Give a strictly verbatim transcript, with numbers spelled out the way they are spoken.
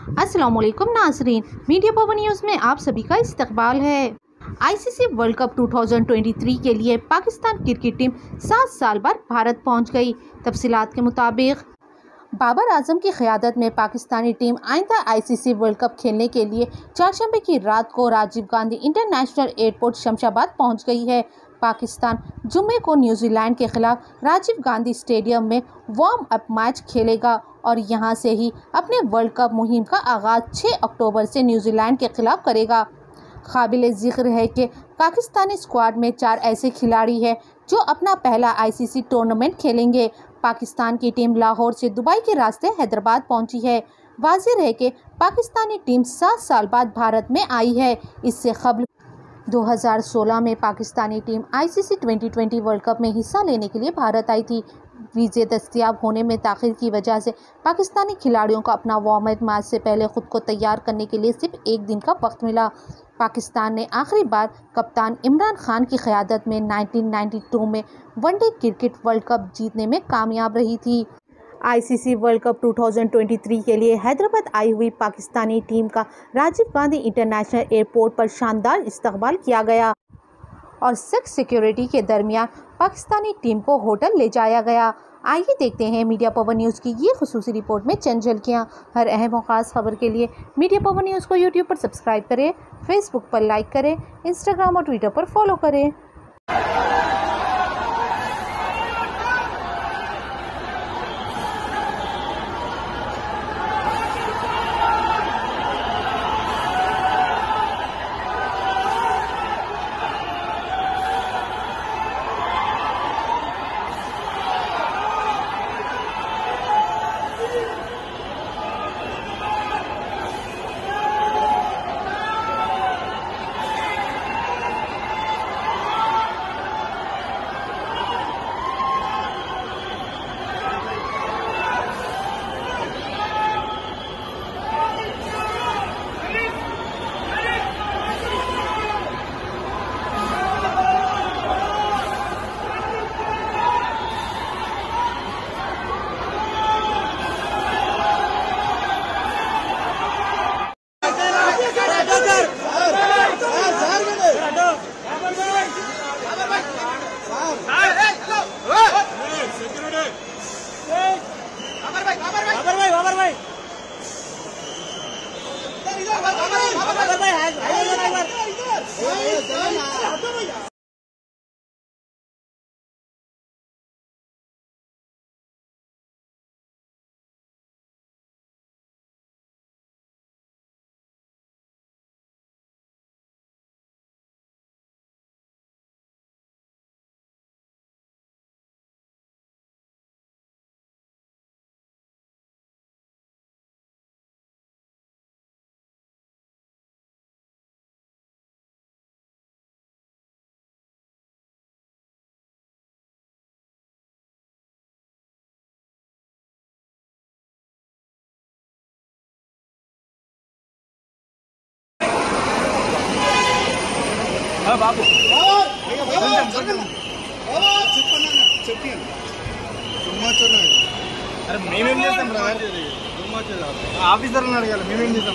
अस्सलामुअलैकुम नाज़रीन, media Pawan news में आप सभी का इस्तकबाल है। आईसीसी वर्ल्ड कप दो हज़ार तेईस के लिए पाकिस्तान क्रिकेट टीम सात साल बाद भारत पहुंच गई। तफसीलात के मुताबिक बाबर आजम की क़यादत में पाकिस्तानी टीम आइंदा आईसीसी वर्ल्ड कप खेलने के लिए चारशंबे की रात को राजीव गांधी इंटरनेशनल एयरपोर्ट शमशाबाद पहुंच गई है। पाकिस्तान जुम्मे को न्यूजीलैंड के खिलाफ राजीव गांधी स्टेडियम में वार्म अप मैच खेलेगा और यहां से ही अपने वर्ल्ड कप मुहिम का आगाज़ छह अक्टूबर से न्यूजीलैंड के खिलाफ करेगा। काबिल ज़िक्र है कि पाकिस्तानी स्क्वाड में चार ऐसे खिलाड़ी हैं जो अपना पहला आईसीसी टूर्नामेंट खेलेंगे। पाकिस्तान की टीम लाहौर से दुबई के रास्ते हैदराबाद पहुंची है। वाज़ेह है कि पाकिस्तानी टीम सात साल बाद भारत में आई है। इससे कबल दो हज़ार सोलह में Pakistani team ICC twenty twenty World Cup में हिस्सा लेने के लिए भारत आई थी। वीज़े दस्तयाब होने में ताख़ीर की वजह से पाकिस्तानी खिलाड़ियों को अपना वार्म अप मैच से पहले खुद को तैयार करने के लिए सिर्फ एक दिन का वक्त मिला। पाकिस्तान ने आखिरी बार कप्तान इमरान खान की क़यादत में उन्नीस सौ बानवे में वनडे क्रिकेट वर्ल्ड कप जीतने में कामयाब रही थी। आईसीसी वर्ल्ड कप दो हज़ार तेईस के लिए हैदराबाद आई हुई पाकिस्तानी टीम का राजीव गांधी इंटरनेशनल एयरपोर्ट पर शानदार इस्तकबाल किया गया और सख्त सिक्योरिटी के दरमियान पाकिस्तानी टीम को होटल ले जाया गया। आइए देखते हैं मीडिया पवन न्यूज़ की ये खुसूसी रिपोर्ट में चंद झलकियाँ। हर अहम और ख़ास खबर के लिए मीडिया पवन न्यूज़ को यूट्यूब पर सब्सक्राइब करें, फेसबुक पर लाइक करें, इंस्टाग्राम और ट्विटर पर फॉलो करें। బాబు అరే మేమేం చేస్తాం బ్రదర్ ఆఫీసర్ని అడగాలి మేమేం చేస్తాం